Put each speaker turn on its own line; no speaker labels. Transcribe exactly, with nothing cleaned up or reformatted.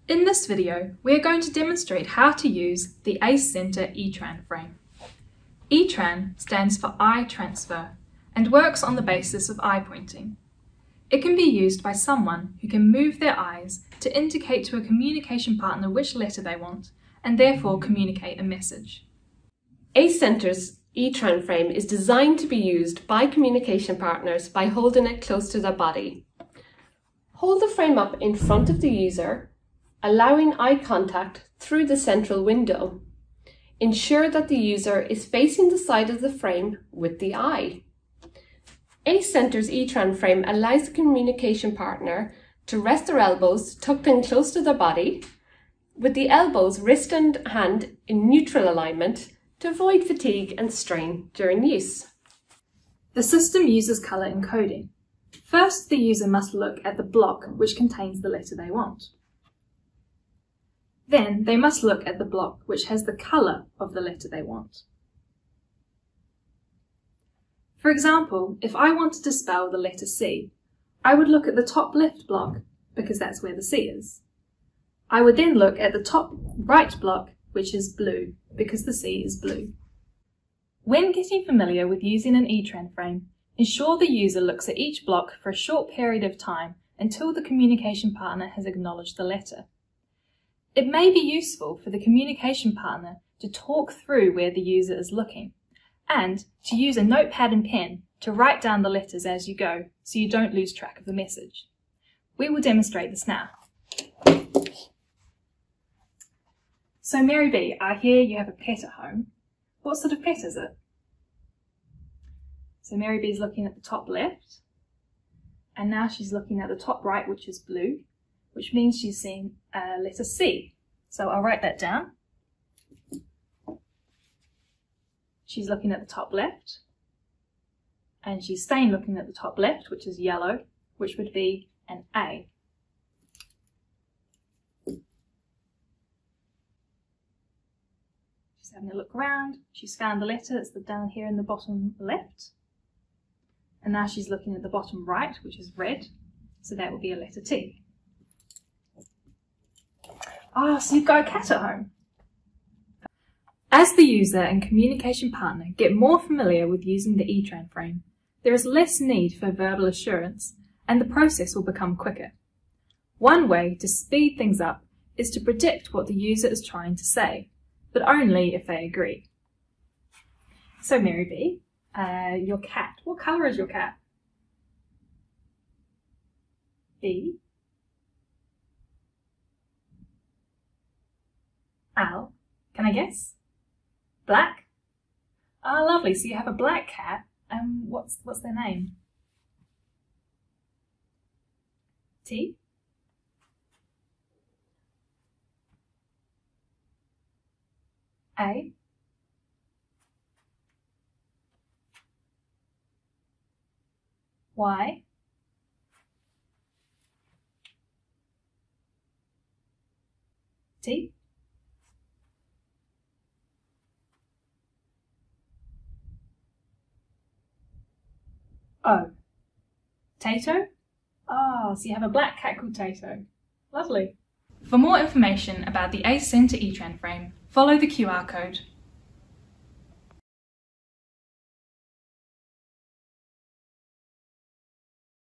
In this video, we are going to demonstrate how to use the Ace Centre E-Tran Frame. E-Tran stands for eye transfer and works on the basis of eye pointing. It can be used by someone who can move their eyes to indicate to a communication partner which letter they want and therefore communicate a message.
Ace Centre's E-Tran Frame is designed to be used by communication partners by holding it close to their body. Hold the frame up in front of the user, allowing eye contact through the central window. Ensure that the user is facing the side of the frame with the eye. Ace Centre's E-Tran Frame allows the communication partner to rest their elbows tucked in close to their body, with the elbows, wrist and hand in neutral alignment to avoid fatigue and strain during use.
The system uses colour encoding. First, the user must look at the block which contains the letter they want. Then they must look at the block which has the colour of the letter they want. For example, if I wanted to spell the letter C, I would look at the top left block because that's where the C is. I would then look at the top right block, which is blue, because the C is blue. When getting familiar with using an E-Tran frame, ensure the user looks at each block for a short period of time until the communication partner has acknowledged the letter. It may be useful for the communication partner to talk through where the user is looking, and to use a notepad and pen to write down the letters as you go so you don't lose track of the message. We will demonstrate this now. So Mary B, I hear you have a pet at home. What sort of pet is it? So Mary B is looking at the top left, and now she's looking at the top right, which is blue, which means she's seeing uh, letter C. So I'll write that down. She's looking at the top left, and she's staying looking at the top left, which is yellow, which would be an A. She's having a look around. She's found the letter, it's the down here in the bottom left. And now she's looking at the bottom right, which is red, so that will be a letter T. Ah, so you've got a cat at home. As the user and communication partner get more familiar with using the E-Tran frame, there is less need for verbal assurance and the process will become quicker. One way to speed things up is to predict what the user is trying to say, but only if they agree. So Mary B, uh, your cat, what colour is your cat? B. Al, can I guess? Black? Ah, lovely. So you have a black cat. Um, what's what's their name? T? A? Y? T? Oh, Tato? Oh, so you have a black cat called Tato. Lovely. For more information about the Ace Centre E-Tran frame, follow the Q R code.